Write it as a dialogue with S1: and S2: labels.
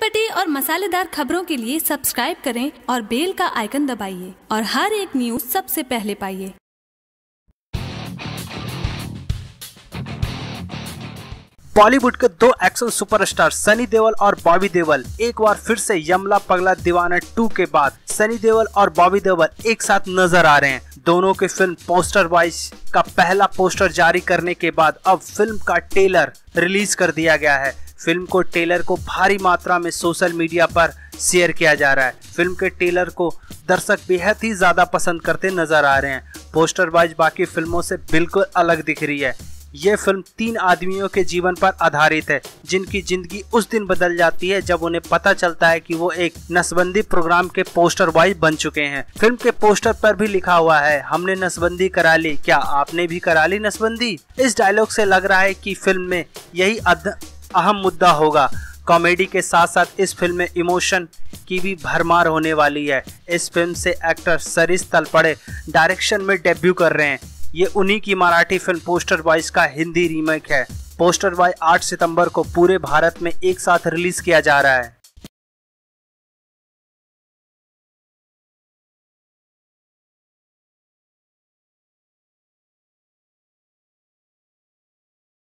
S1: चटपटी और मसालेदार खबरों के लिए सब्सक्राइब करें और बेल का आइकन दबाइए और हर एक न्यूज सबसे पहले पाइए।
S2: बॉलीवुड के दो एक्शन सुपरस्टार सनी देओल और बॉबी देओल एक बार फिर से यमला पगला दीवाना 2 के बाद सनी देओल और बॉबी देओल एक साथ नजर आ रहे हैं। दोनों के फिल्म पोस्टर वाइज का पहला पोस्टर जारी करने के बाद अब फिल्म का ट्रेलर रिलीज कर दिया गया है। फिल्म को ट्रेलर को भारी मात्रा में सोशल मीडिया पर शेयर किया जा रहा है। फिल्म के ट्रेलर को दर्शक बेहद ही ज्यादा पसंद करते नजर आ रहे हैं। पोस्टर वाइज बाकी फिल्मों से बिल्कुल अलग दिख रही है। ये फिल्म 3 आदमियों के जीवन पर आधारित है जिनकी जिंदगी उस दिन बदल जाती है जब उन्हें पता चलता है कि वो एक नसबंदी प्रोग्राम के पोस्टर वाइज बन चुके हैं। फिल्म के पोस्टर पर भी लिखा हुआ है, हमने नसबंदी करा ली, क्या आपने भी करा ली नसबंदी। इस डायलॉग से लग रहा है कि फिल्म में यही अहम मुद्दा होगा। कॉमेडी के साथ साथ इस फिल्म में इमोशन की भी भरमार होने वाली है। इस फिल्म से एक्टर सरिस तलपड़े डायरेक्शन में डेब्यू कर रहे हैं। ये उन्हीं की मराठी फिल्म पोस्टर वाइज का हिंदी रीमेक है। पोस्टर वाइज 8 सितंबर को पूरे भारत में एक साथ रिलीज किया जा रहा है।